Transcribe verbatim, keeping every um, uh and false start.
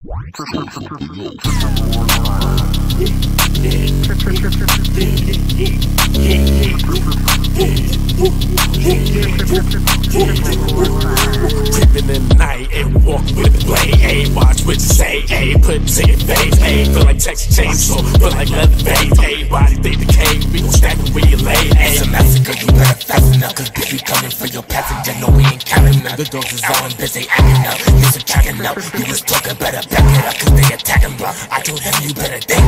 Creeping in the night, and walk with the blade, ayy, watch what you say, ayy, put to your face, ayy, feel like Texas Chainsaw, feel like leather veins, ayy, body they decay, we gon' stack it where you lay, ayy. It's a massacre, you better fasten up, cause bitch we coming for your passenger, no we ain't counting up, the dogs is on busy acting up, you subtracting up, you was talking, better back it up, cause they attacking, bro, I told them you better dance.